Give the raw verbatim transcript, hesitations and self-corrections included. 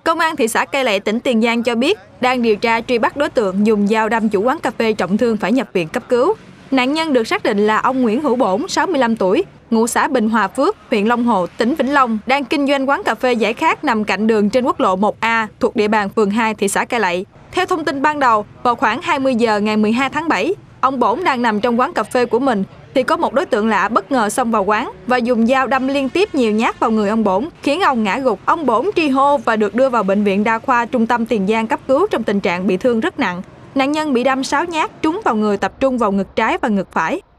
Công an thị xã Cai Lậy, tỉnh Tiền Giang cho biết đang điều tra truy bắt đối tượng dùng dao đâm chủ quán cà phê trọng thương phải nhập viện cấp cứu. Nạn nhân được xác định là ông Nguyễn Hữu Bổn, sáu mươi lăm tuổi, ngụ xã Bình Hòa Phước, huyện Long Hồ, tỉnh Vĩnh Long, đang kinh doanh quán cà phê giải khát nằm cạnh đường trên quốc lộ một A thuộc địa bàn phường hai, thị xã Cai Lậy. Theo thông tin ban đầu, vào khoảng hai mươi giờ ngày mười hai tháng bảy, ông Bổn đang nằm trong quán cà phê của mình thì có một đối tượng lạ bất ngờ xông vào quán và dùng dao đâm liên tiếp nhiều nhát vào người ông Bổn, khiến ông ngã gục. Ông Bổn tri hô và được đưa vào bệnh viện đa khoa trung tâm Tiền Giang cấp cứu trong tình trạng bị thương rất nặng. Nạn nhân bị đâm sáu nhát trúng vào người, tập trung vào ngực trái và ngực phải.